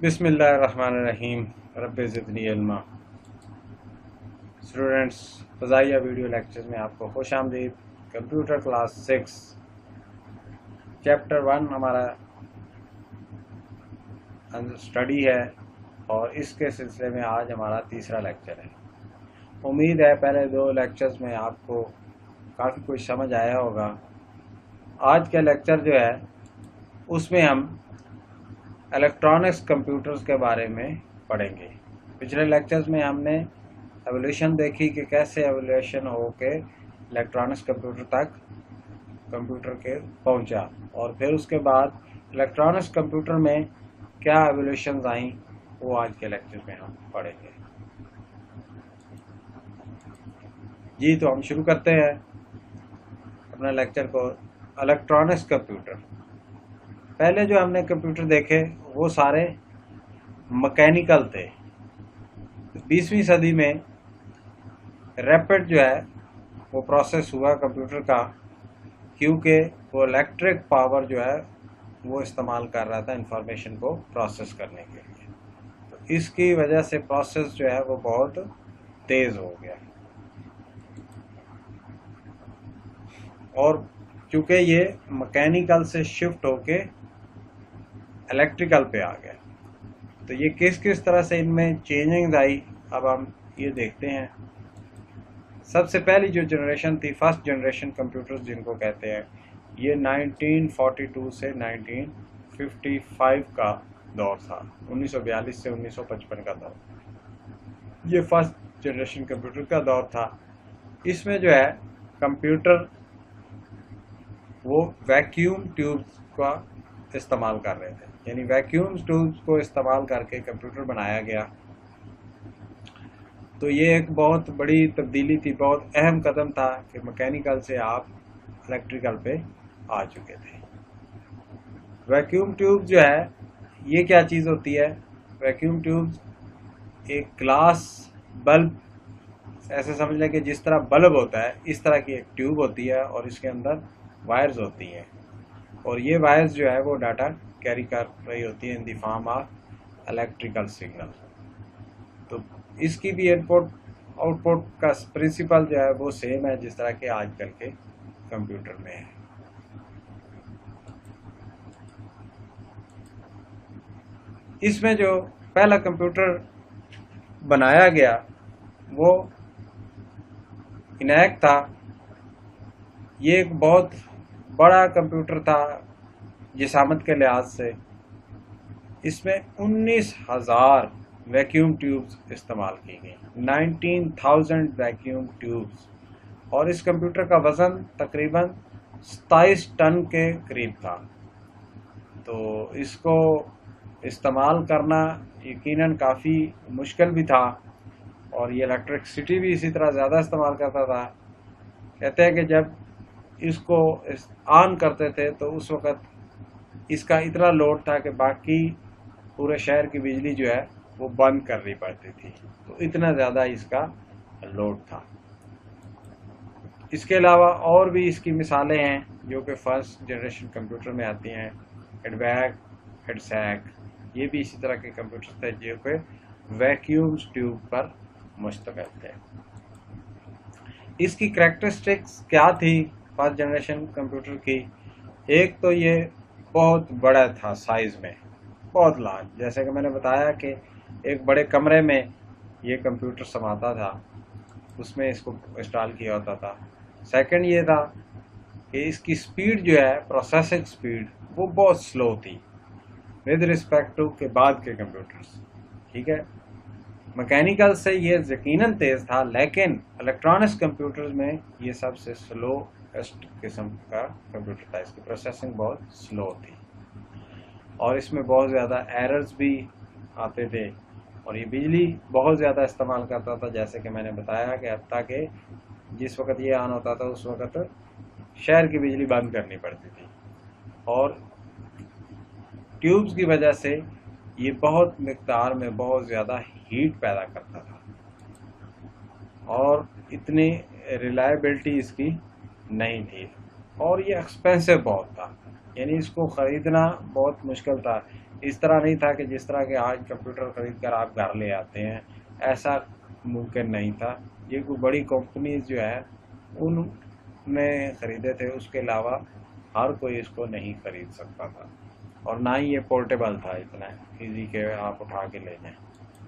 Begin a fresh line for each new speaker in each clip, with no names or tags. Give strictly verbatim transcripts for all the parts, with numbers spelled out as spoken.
بسم اللہ الرحمن الرحیم رب زدنی علما۔ اسٹوڈینٹس، فضائیہ ویڈیو لیکچرز میں آپ کو خوش آمدید۔ Computer class six chapter one ہمارا اسٹڈی ہے اور اس کے سلسلے میں آج ہمارا تیسرا لیکچر ہے۔ امید ہے پہلے دو لیکچرز میں آپ کو کافی کچھ سمجھ آیا ہوگا۔ آج کا لیکچر جو ہے اس میں ہم الیکٹرانکس کمپیوٹرز کے بارے میں پڑھیں گے۔ پچھلے لیکچرز میں ہم نے ایولیوشن دیکھی کہ کیسے ایولیوشن ہو کے الیکٹرانکس کمپیوٹر تک کمپیوٹر کے پہنچا، اور پھر اس کے بعد الیکٹرانکس کمپیوٹر میں کیا ایولیوشنز آئیں وہ آج کے لیکچر میں ہم پڑھیں گے۔ جی تو ہم شروع کرتے ہیں اپنا لیکچر کو۔ الیکٹرانکس کمپیوٹر، پہلے جو ہم نے کمپیوٹر دیکھے وہ سارے مکینیکل تھے۔ بیسویں صدی میں ریپڈ جو ہے وہ پروسیس ہوا کمپیوٹر کا، کیونکہ وہ الیکٹرک پاور جو ہے وہ استعمال کر رہا تھا انفارمیشن کو پروسیس کرنے کے لیے، تو اس کی وجہ سے پروسیس جو ہے وہ بہت تیز ہو گیا، اور چونکہ یہ مکینیکل سے شفٹ ہو کے الیکٹریکل پہ آ گیا، تو یہ کس کس طرح سے ان میں چینجنگ آئی اب ہم یہ دیکھتے ہیں۔ سب سے پہلی جو جنریشن تھی، فرسٹ جنریشن کمپیوٹر جن کو کہتے ہیں، یہ نائنٹین فورٹی ٹو سے نائنٹین ففٹی فائیو کا دور تھا، انیس سو بیالیس سے انیس سو پچپن کا دور، یہ فرسٹ جنریشن کمپیوٹر کا دور تھا۔ اس میں جو ہے کمپیوٹر وہ ویکیوم ٹیوبز کا استعمال کر رہے تھے، یعنی ویکیوم ٹیوبز کو استعمال کر کے کمپیوٹر بنایا گیا، تو یہ ایک بہت بڑی تبدیلی تھی، بہت اہم قدم تھا کہ مکینیکل سے آپ الیکٹریکل پہ آ چکے تھے۔ ویکیوم ٹیوب جو ہے یہ کیا چیز ہوتی ہے؟ ویکیوم ٹیوبز ایک گلاس بلب، ایسے سمجھ لیں کہ جس طرح بلب ہوتا ہے اس طرح کی ایک ٹیوب ہوتی ہے، اور اس کے اندر وائرز ہوتی ہیں، اور یہ وائرز جو ہے وہ ڈاٹا کیری کر رہی ہوتی ہے in the form of electrical signal. تو اس کی بھی ان پٹ آؤٹ پٹ کا پرنسپل جو ہے وہ سیم ہے جس طرح کہ آج کل کے کمپیوٹر میں ہے۔ اس میں جو پہلا کمپیوٹر بنایا گیا وہ انیک تھا، یہ ایک بہت بڑا کمپیوٹر تھا جسامت کے لحاظ سے۔ اس میں انیس ہزار ویکیوم ٹیوبز استعمال کی گئی، نائنٹین تھاؤزینڈ ویکیوم ٹیوبز، اور اس کمپیوٹر کا وزن تقریباً ستائیس ٹن کے قریب تھا۔ تو اس کو استعمال کرنا یقیناً کافی مشکل بھی تھا، اور یہ الیکٹرکسٹی بھی اسی طرح زیادہ استعمال کرتا تھا۔ کہتے ہیں کہ جب اس کو آن کرتے تھے تو اس وقت اس کا اتنا لوڈ تھا کہ باقی پورے شہر کی بجلی جو ہے وہ بند کرنی پڑتی تھی، تو اتنا زیادہ اس کا لوڈ تھا۔ اس کے علاوہ اور بھی اس کی مثالیں ہیں جو کہ فرسٹ جنریشن کمپیوٹر میں آتی ہیں، ہیڈویگ، ہیڈ سیک، یہ بھی اسی طرح کے کمپیوٹر تھے جو کہ ویکیوم ٹیوب پر مشتمل تھے۔ اس کی کریکٹرسٹکس کیا تھی فرسٹ جنریشن کمپیوٹر کی؟ ایک تو یہ بہت بڑا تھا سائز میں، بہت لارج، جیسے کہ میں نے بتایا کہ ایک بڑے کمرے میں یہ کمپیوٹر سماتا تھا، اس میں اس کو انسٹال کیا ہوتا تھا۔ سیکنڈ یہ تھا کہ اس کی سپیڈ جو ہے، پروسیسنگ سپیڈ، وہ بہت سلو تھی ود ریسپیکٹ ٹو کے بعد کے کمپیوٹرز، ٹھیک ہے۔ مکینیکل سے یہ یقیناً تیز تھا، لیکن الیکٹرانکس کمپیوٹرز میں یہ سب سے سلو قسم کا کمپیوٹر تھا، اس کی پروسیسنگ بہت سلو تھی، اور اس میں بہت زیادہ ایررز بھی آتے تھے، اور یہ بجلی بہت زیادہ استعمال کرتا تھا، جیسے کہ میں نے بتایا کہ حتیٰ کہ جس وقت یہ آن ہوتا تھا اس وقت شہر کی بجلی بند کرنی پڑتی تھی، اور ٹیوبز کی وجہ سے یہ بہت مقدار میں بہت زیادہ ہیٹ پیدا کرتا تھا، اور اتنی ریلائبلٹی اس کی نہیں تھی، اور یہ ایکسپینسو بہت تھا، یعنی اس کو خریدنا بہت مشکل تھا۔ इस तरह नहीं था कि जिस तरह के आज कंप्यूटर खरीद कर आप घर ले आते हैं, ऐसा मुमकिन नहीं था। ये कोई बड़ी कंपनीज जो है उनने खरीदे थे, उसके अलावा हर कोई इसको नहीं खरीद सकता था, और ना ही ये पोर्टेबल था इतना इजी के आप उठा के ले जाएं।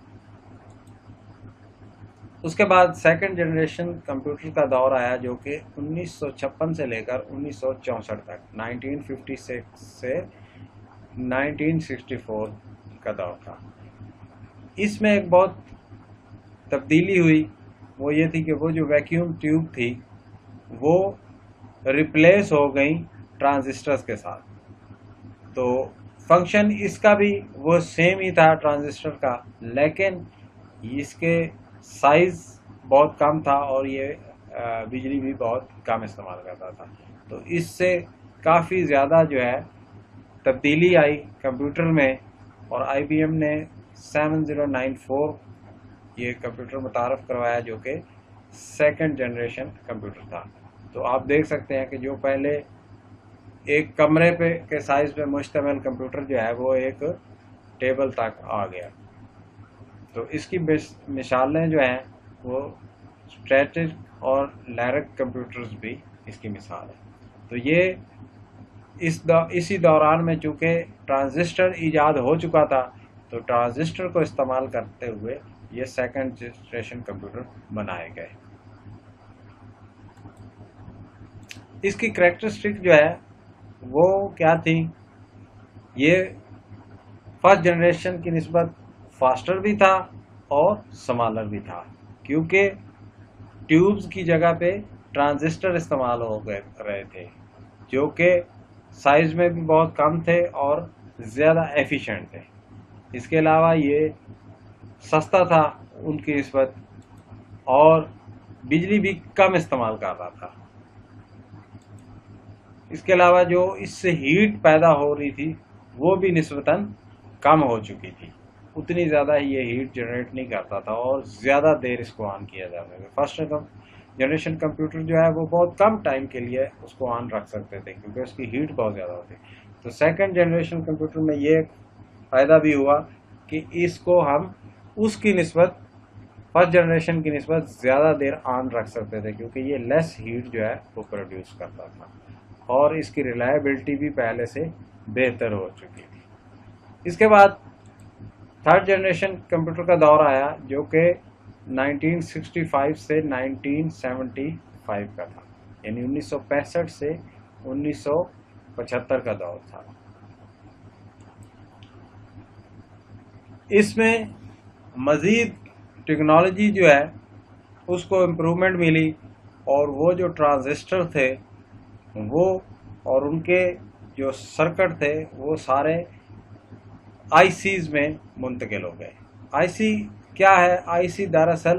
उसके बाद सेकंड जनरेशन कंप्यूटर का दौर आया, जो कि उन्नीस सौ छप्पन से लेकर उन्नीस सौ चौंसठ तक, उन्नीस सौ छप्पन से उन्नीस सौ चौंसठ का दौर था। इसमें एक बहुत तब्दीली हुई, वो ये थी कि वो जो वैक्यूम ट्यूब थी वो रिप्लेस हो गई ट्रांजिस्टर्स के साथ। तो फंक्शन इसका भी वो सेम ही था ट्रांजिस्टर का, लेकिन इसके साइज बहुत कम था और ये बिजली भी बहुत कम इस्तेमाल करता था। तो इससे काफ़ी ज़्यादा जो है तब्दीली आई कंप्यूटर में, और आई बी एम ने सेवन ज़ीरो नाइन फोर ये कंप्यूटर मुतारफ़ करवाया, जो कि सेकंड जनरेशन कंप्यूटर था। तो आप देख सकते हैं कि जो पहले एक कमरे पे के साइज पे मुश्तमिल कंप्यूटर जो है वो एक टेबल तक आ गया। तो इसकी मिसालें जो हैं वो स्ट्रैटिक और लैरिक कंप्यूटर्स भी इसकी मिसाल है। तो ये इस दौ, इसी दौरान में चूँकि ट्रांजिस्टर ईजाद हो चुका था, तो ट्रांजिस्टर को इस्तेमाल करते हुए ये सेकंड जनरेशन कंप्यूटर बनाए गए। इसकी कैरेक्टरिस्टिक जो है वो क्या थी, ये फर्स्ट जनरेशन की निस्बत फास्टर भी था और स्मॉलर भी था, क्योंकि ट्यूब्स की जगह पे ट्रांजिस्टर इस्तेमाल हो गए रहे थे, जो कि साइज में भी बहुत कम थे और ज़्यादा एफिशिएंट थे। इसके अलावा ये सस्ता था उनकी निस्बत, और बिजली भी कम इस्तेमाल कर रहा था। इसके अलावा जो इससे हीट पैदा हो रही थी वो भी निस्बतन कम हो चुकी थी, उतनी ज़्यादा ये हीट जनरेट नहीं करता था और ज़्यादा देर इसको ऑन किया जाता था। फर्स्ट जनरेशन कंप्यूटर जो है वो बहुत कम टाइम के लिए उसको ऑन रख सकते थे, क्योंकि उसकी हीट बहुत ज़्यादा होती। तो सेकंड जनरेशन कंप्यूटर में ये फ़ायदा भी हुआ कि इसको हम उसकी निस्बत फर्स्ट जनरेशन की निस्बत ज़्यादा देर ऑन रख सकते थे, क्योंकि ये लेस हीट जो है वो प्रोड्यूस करता था, और इसकी रिलायबिलिटी भी पहले से बेहतर हो चुकी थी। इसके बाद थर्ड जनरेशन कंप्यूटर का दौर आया, जो कि उन्नीस सौ पैंसठ से उन्नीस सौ पचहत्तर का था, यानी उन्नीस सौ पैंसठ से उन्नीस सौ पचहत्तर का दौर था। इसमें मज़ीद टेक्नोलॉजी जो है उसको इम्प्रूवमेंट मिली, और वो जो ट्रांजिस्टर थे वो और उनके जो सर्किट थे वो सारे आईसीज में मुंतकिल हो गए। आईसी क्या है? आईसी दरअसल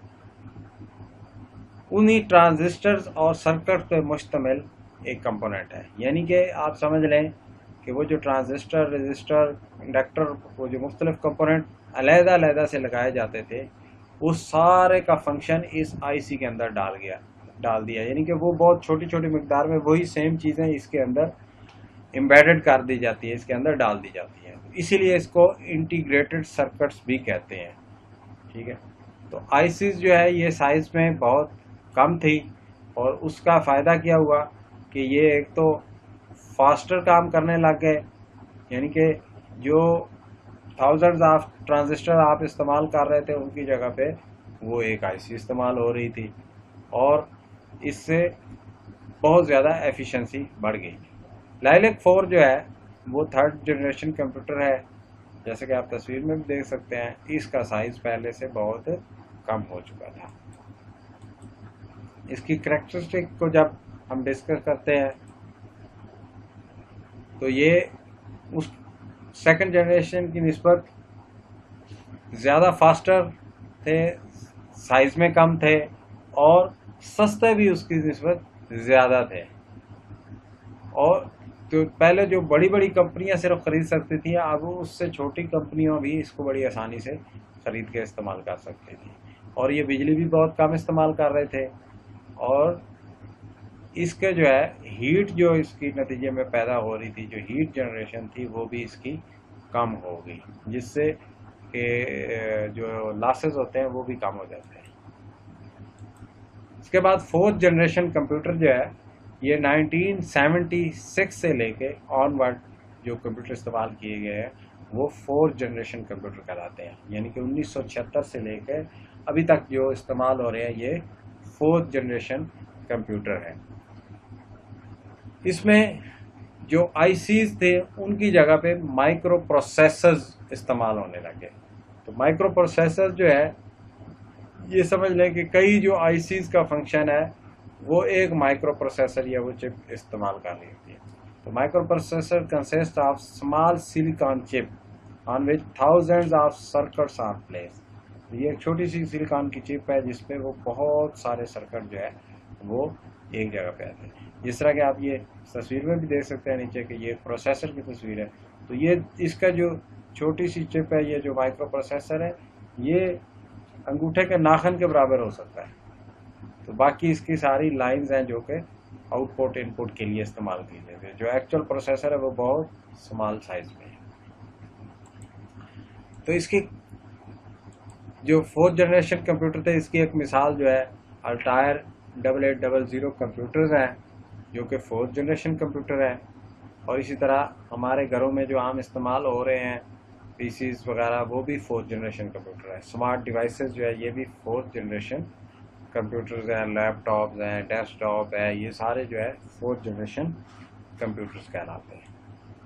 उन्हीं ट्रांजिस्टर्स और सर्किट पे मुश्तमिल एक कंपोनेंट है, यानी कि आप समझ लें कि वो जो ट्रांजिस्टर, रेजिस्टर, इंडक्टर, वो जो मुख्तलिफ कंपोनेंट अलहदा अलहदा से लगाए जाते थे, उस सारे का फंक्शन इस आईसी के अंदर डाल गया डाल दिया यानी कि वो बहुत छोटी छोटी मिकदार में वही सेम चीज़ें इसके अंदर एम्बेडेड कर दी जाती है, इसके अंदर डाल दी जाती है। इसीलिए इसको इंटीग्रेटेड सर्किट्स भी कहते हैं। ठीक है, तो आईसीज जो है ये साइज में बहुत कम थी, और उसका फ़ायदा क्या हुआ कि ये एक तो फास्टर काम करने लग गए, यानी कि जो थाउजेंड्स ऑफ ट्रांजिस्टर आप इस्तेमाल कर रहे थे उनकी जगह पे वो एक आईसी इस्तेमाल हो रही थी, और इससे बहुत ज़्यादा एफिशिएंसी बढ़ गई। लाइलैक फोर जो है वो थर्ड जनरेशन कंप्यूटर है, जैसे कि आप तस्वीर में भी देख सकते हैं, इसका साइज पहले से बहुत कम हो चुका था। इसकी कैरेक्टरिस्टिक को जब हम डिस्कस करते हैं तो ये उस सेकंड जनरेशन की निस्बत ज़्यादा फास्टर थे, साइज में कम थे, और सस्ते भी उसकी निस्बत ज़्यादा थे। और तो पहले जो बड़ी बड़ी कंपनियां सिर्फ खरीद सकती थी, अब उससे छोटी कंपनियां भी इसको बड़ी आसानी से ख़रीद के इस्तेमाल कर सकती थी, और ये बिजली भी बहुत कम इस्तेमाल कर रहे थे, और इसके जो है हीट जो इसकी नतीजे में पैदा हो रही थी, जो हीट जनरेशन थी वो भी इसकी کم ہوگی، جس سے کہ جو لاسز ہوتے ہیں وہ بھی کم ہو جاتے ہیں۔ اس کے بعد فورتھ جنریشن کمپیوٹر جو ہے یہ نائنٹین سیونٹی سکس سے لے کے آن ورڈ جو کمپیوٹر استعمال کیے گئے ہیں وہ فورتھ جنریشن کمپیوٹر کہلاتے ہیں، یعنی کہ انیس سو چھہتر سے لے کے ابھی تک جو استعمال ہو رہے ہیں یہ فورتھ جنریشن کمپیوٹر ہے۔ اس میں جو آئی سیز تھے ان کی جگہ پہ مائکرو پروسیسرز استعمال ہونے لگے۔ تو مائکرو پروسیسر جو ہے یہ سمجھ لیں کہ کئی جو آئی سیز کا فنکشن ہے وہ ایک مائکرو پروسیسر یا وہ چپ استعمال کر رہی ہوتی ہے۔ تو microprocessor consist of small silicon chip on which thousands of circuits are placed. یہ ایک چھوٹی سی سلیکان کی چپ ہے جس پہ وہ بہت سارے سرکٹ جو ہے وہ ایک جگہ پہ آتے ہیں، جس طرح کہ آپ یہ تصویر میں بھی دیکھ سکتے ہیں نیچے کہ یہ پروسیسر کی تصویر ہے۔ تو یہ اس کا جو چھوٹی سی چپ ہے، یہ جو مائکرو پروسیسر ہے، یہ انگوٹھے کے ناخن کے برابر ہو سکتا ہے۔ تو باقی اس کی ساری لائنز ہیں جو کہ آؤٹ پٹ ان پٹ کے لیے استعمال کی جاتی ہے۔ جو ایکچوئل پروسیسر ہے وہ بہت اسمال سائز میں ہے۔ تو اس کی جو فورتھ جنریشن کمپیوٹر تھے اس کی ایک مثال جو ہے Altair double eight double zero computers ہیں جو کہ فورتھ جنریشن کمپیوٹر ہے۔ اور اسی طرح ہمارے گھروں میں جو عام استعمال ہو رہے ہیں پی سیز وغیرہ وہ بھی فورتھ جنریشن کمپیوٹر ہے۔ اسمارٹ ڈیوائسز جو ہے یہ بھی فورتھ جنریشن کمپیوٹرز ہیں، لیپ ٹاپز ہیں، ڈیسک ٹاپ ہے، یہ سارے جو ہے فورتھ جنریشن کمپیوٹرز کہلاتے ہیں۔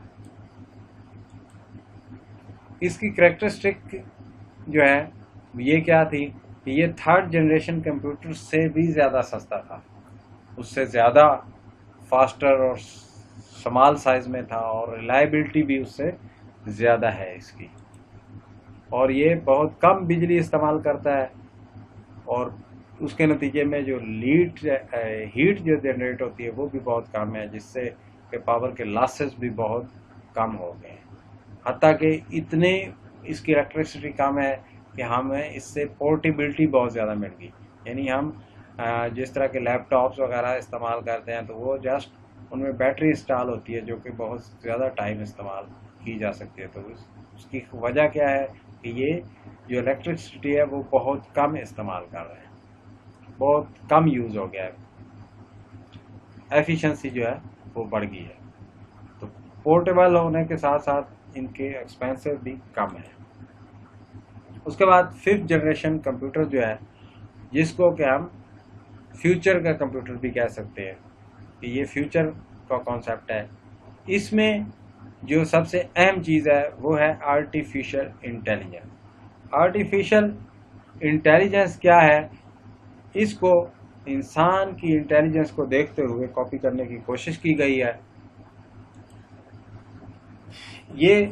اس کی کریکٹرسٹک جو ہے یہ کیا تھی کہ یہ تھرڈ جنریشن کمپیوٹر سے بھی زیادہ سستا تھا، اس سے زیادہ فاسٹر اور سمال سائز میں تھا، اور ریلائبلٹی بھی اس سے زیادہ ہے اس کی، اور یہ بہت کم بجلی استعمال کرتا ہے، اور اس کے نتیجے میں جو لیٹ ہیٹ جو جنریٹ ہوتی ہے وہ بھی بہت کم ہے، جس سے کہ پاور کے لاسز بھی بہت کم ہو گئے ہیں۔ حتیٰ کہ اتنے اس کی الیکٹریسٹی کم ہے کہ ہمیں اس سے پورٹیبلٹی بہت زیادہ مل گئی، یعنی ہم جس طرح کے لیپ ٹاپس وغیرہ استعمال کرتے ہیں تو وہ جسٹ ان میں بیٹری انسٹال ہوتی ہے جو کہ بہت زیادہ ٹائم استعمال کی جا سکتی ہے۔ تو اس کی وجہ کیا ہے کہ یہ جو الیکٹریسٹی ہے وہ بہت کم استعمال کر رہے ہیں، بہت کم یوز ہو گیا ہے، ایفیشنسی جو ہے وہ بڑھ گئی ہے۔ تو پورٹیبل ہونے کے ساتھ ساتھ ان کے ایکسپینسو بھی کم ہے۔ اس کے بعد ففتھ جنریشن کمپیوٹر جو ہے جس کو کہ ہم فیوچر کا کمپیوٹر بھی کہہ سکتے ہیں کہ یہ فیوچر کا کانسیپٹ ہے۔ اس میں جو سب سے اہم چیز ہے وہ ہے آرٹیفیشل انٹیلیجنس۔ آرٹیفیشل انٹیلیجنس کیا ہے؟ اس کو انسان کی انٹیلیجنس کو دیکھتے ہوئے کاپی کرنے کی کوشش کی گئی ہے۔ یہ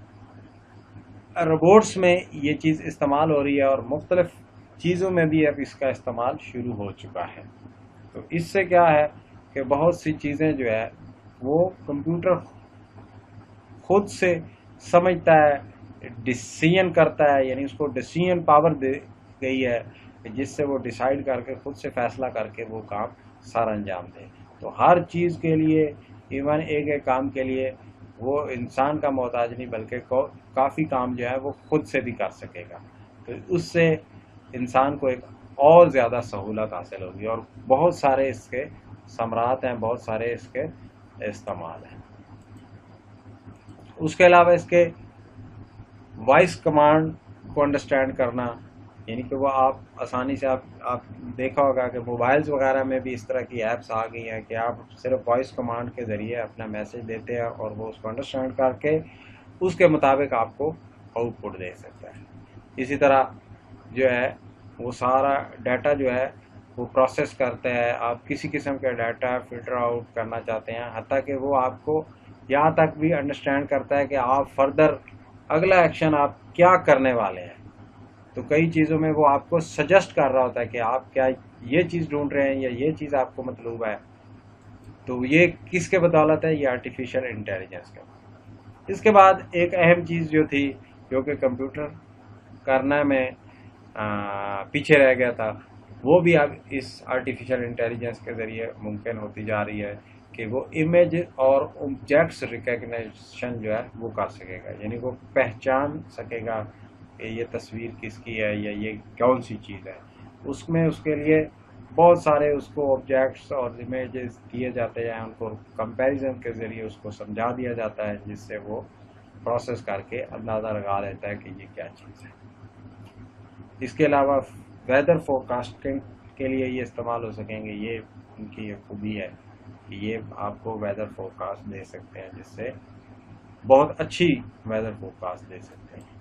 روبوٹس میں یہ چیز استعمال ہو رہی ہے اور مختلف چیزوں میں بھی اب اس کا استعمال شروع ہو چکا ہے۔ تو اس سے کیا ہے کہ بہت سی چیزیں جو ہے وہ کمپیوٹر خود سے سمجھتا ہے، ڈیسیژن کرتا ہے، یعنی اس کو ڈیسیژن پاور دے گئی ہے جس سے وہ ڈیسائیڈ کر کے خود سے فیصلہ کر کے وہ کام سارا انجام دے۔ تو ہر چیز کے لیے، ایون ایک ایک کام کے لیے وہ انسان کا محتاج نہیں بلکہ کافی کام جو ہے وہ خود سے بھی کر سکے گا۔ تو اس سے انسان کو ایک اور زیادہ سہولت حاصل ہوگی، اور بہت سارے اس کے ثمرات ہیں، بہت سارے اس کے استعمال ہیں۔ اس کے علاوہ اس کے وائس کمانڈ کو انڈرسٹینڈ کرنا، یعنی کہ وہ آپ آسانی سے آپ آپ دیکھا ہوگا کہ موبائلز وغیرہ میں بھی اس طرح کی ایپس آ گئی ہیں کہ آپ صرف وائس کمانڈ کے ذریعے اپنا میسج دیتے ہیں اور وہ اس کو انڈرسٹینڈ کر کے اس کے مطابق آپ کو آؤٹ پٹ دے سکتا ہے۔ اسی طرح جو ہے وہ سارا ڈیٹا جو ہے وہ پروسیس کرتا ہے۔ آپ کسی قسم کا ڈیٹا فلٹر آؤٹ کرنا چاہتے ہیں، حتیٰ کہ وہ آپ کو یہاں تک بھی انڈرسٹینڈ کرتا ہے کہ آپ فردر اگلا ایکشن آپ کیا کرنے والے ہیں۔ تو کئی چیزوں میں وہ آپ کو سجیسٹ کر رہا ہوتا ہے کہ آپ کیا یہ چیز ڈھونڈ رہے ہیں یا یہ چیز آپ کو مطلوب ہے۔ تو یہ کس کے بدولت ہے؟ یہ آرٹیفیشل انٹیلیجنس کا۔ اس کے بعد ایک اہم چیز جو تھی جو کہ کمپیوٹر کرنے میں پیچھے رہ گیا تھا وہ بھی اب اس آرٹیفیشل انٹیلیجنس کے ذریعے ممکن ہوتی جا رہی ہے کہ وہ امیج اور آبجیکٹس ریکگنیشن جو ہے وہ کر سکے گا، یعنی وہ پہچان سکے گا کہ یہ تصویر کس کی ہے یا یہ کون سی چیز ہے۔ اس میں اس کے لیے بہت سارے اس کو آبجیکٹس اور امیجز دیے جاتے ہیں، ان کو کمپیریزن کے ذریعے اس کو سمجھا دیا جاتا ہے، جس سے وہ پروسیس کر کے اندازہ لگا لیتا ہے کہ یہ کیا چیز ہے۔ اس کے علاوہ ویدر فورکاسٹنگ کے لیے یہ استعمال ہو سکیں گے، یہ ان کی یہ خوبی ہے کہ یہ آپ کو ویدر فورکاسٹ دے سکتے ہیں، جس سے بہت اچھی ویدر فورکاسٹ دے سکتے ہیں۔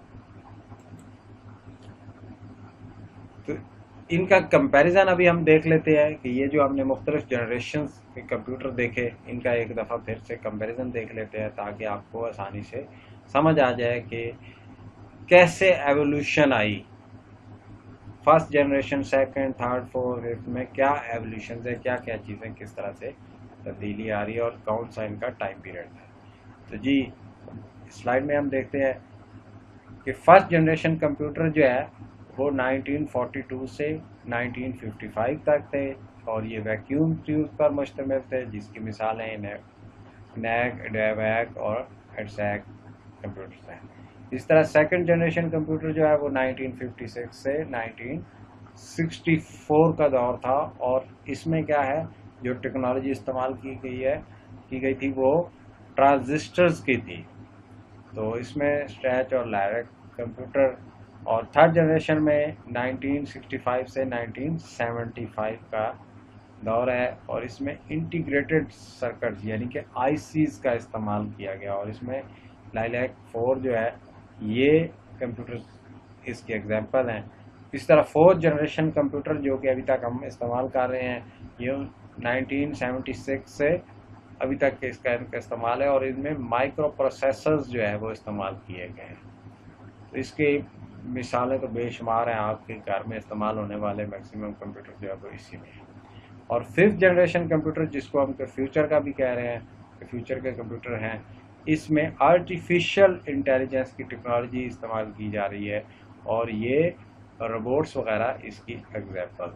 تو ان کا کمپیریزن ابھی ہم دیکھ لیتے ہیں کہ یہ جو ہم نے مختلف جنریشنز کے کمپیوٹر دیکھے، ان کا ایک دفعہ پھر سے کمپیریزن دیکھ لیتے ہیں تاکہ آپ کو آسانی سے سمجھ آ جائے کہ کیسے ایولیوشن آئی، first generation, second, third, fourth, fifth میں کیا ایولیوشنز ہے، کیا کیا چیزیں کس طرح سے تبدیلی آ رہی ہے اور کون سا ان کا ٹائم پیریڈ ہے۔ تو جی سلائیڈ میں ہم دیکھتے ہیں کہ فرسٹ جنریشن کمپیوٹر جو ہے وہ نائنٹین فورٹی ٹو سے نائنٹین ففٹی فائیو تک تھے، اور یہ ویکیوم ٹیوب پر مشتمل تھے، جس کی مثالیں نیک، ایڈویک اور ہیڈسیک کمپیوٹرز ہیں۔ اس طرح سیکنڈ جنریشن کمپیوٹر جو ہے وہ نائنٹین ففٹی سکس سے نائنٹین سکسٹی فور کا دور تھا، اور اس میں کیا ہے جو ٹیکنالوجی استعمال کی گئی ہے کی گئی تھی وہ ٹرانزسٹرز کی تھی۔ تو اس میں اسٹریچ اور لیرک کمپیوٹر، اور تھرڈ جنریشن میں نائنٹین سکسٹی فائیو سے نائنٹین سیونٹی فائیو کا دور ہے، اور اس میں انٹیگریٹڈ سرکٹس یعنی کہ آئی سیز کا استعمال کیا گیا، اور اس میں لائلیک فور جو ہے یہ کمپیوٹر اس کے ایگزامپل ہیں۔ اس طرح فورتھ جنریشن کمپیوٹر جو کہ ابھی تک ہم استعمال کر رہے ہیں، یہ نائنٹین سیونٹی سکس سے ابھی تک اس کا استعمال ہے، اور ان میں مائکرو پروسیسرز جو ہے وہ استعمال کیے گئے ہیں۔ تو اس کی مثالیں تو بے شمار ہیں، آپ کے گھر میں استعمال ہونے والے میکسیمم کمپیوٹر جو ہے وہ اسی میں ہیں۔ اور ففتھ جنریشن کمپیوٹر جس کو ہم فیوچر کا بھی کہہ رہے ہیں کہ فیوچر کے کمپیوٹر ہیں، اس میں آرٹیفیشل انٹیلیجنس کی ٹیکنالوجی استعمال کی جا رہی ہے، اور یہ روبوٹس وغیرہ اس کی ایگزامپل۔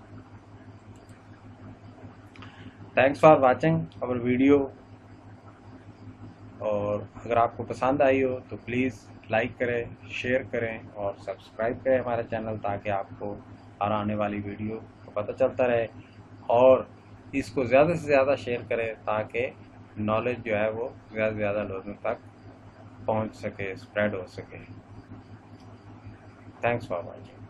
تھینکس فار واچنگ اور ویڈیو، اور اگر آپ کو پسند آئی ہو تو پلیز لائک کریں، شیئر کریں اور سبسکرائب کریں ہمارے چینل، تاکہ آپ کو ہر آنے والی ویڈیو کو پتہ چلتا رہے، اور اس کو زیادہ سے زیادہ شیئر کریں تاکہ نالج جو ہے وہ زیادہ سے زیادہ لوگوں تک پہنچ سکے، اسپریڈ ہو سکے۔ Thanks for watching.